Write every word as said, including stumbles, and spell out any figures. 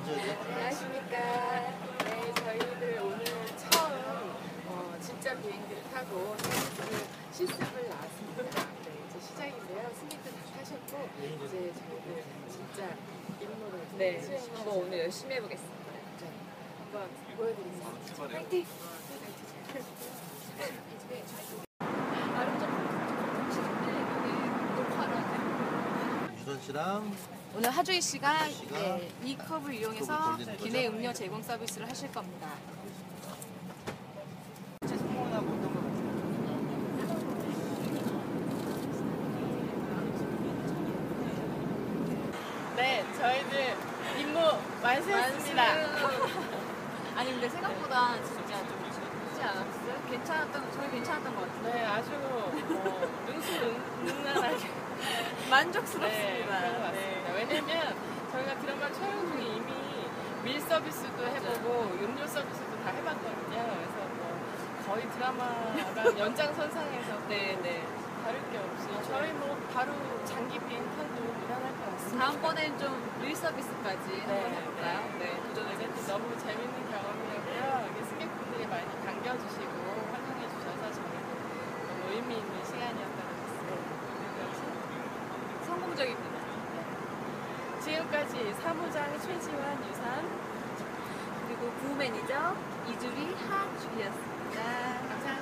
안녕하십니까. 네, 저희들 오늘 처음 어, 진짜 비행기를 타고 서비스를 실습을 나왔습니다. 네, 이제 시작인데요. 승객들 다 타셨고 이제 저희들 진짜 임무를 네, 수행을 한번 오늘 열심히 해보겠습니다. 자, 한번 보여드리겠습니다. 파이팅! 유선 씨랑 오늘 하주희 씨가, 씨가 네, 이 컵을 이용해서 컵을 돌리는 기내 거죠? 음료 제공 서비스를 하실 겁니다. 성공하고 어떤 거 네, 저희들 임무 완수했습니다. 아니 근데 생각보다 진짜 좀 쉽지 않았어요? 괜찮았던, 저희 괜찮았던 것 같아요. 네, 아주 뭐 능수능란하게 만족스럽습니다. 네, 그런 것 같습니다. 왜냐면 저희가 드라마 촬영 중에 이미 밀 서비스도 해보고 음료 서비스도 다 해봤거든요. 그래서 뭐 거의 드라마랑 연장선상에서 네, 네. 다를 게 없이 저희 뭐 바로 장기 비행 타도 무난할 것 같습니다. 다음번엔 좀 밀 서비스까지 한번 해볼까요? 네, 도전해 네, 너무 재밌는 경험이었고요. 여기 승객분들이 많이 반겨주시고 환영해주셔서 저희도 너무 의미 있는 시간이었던 것 같습니다. 성공적입니다. 지금까지 사무장 최지환 유산 그리고 부매니저 이주리 하주리였습니다. 감사합니다.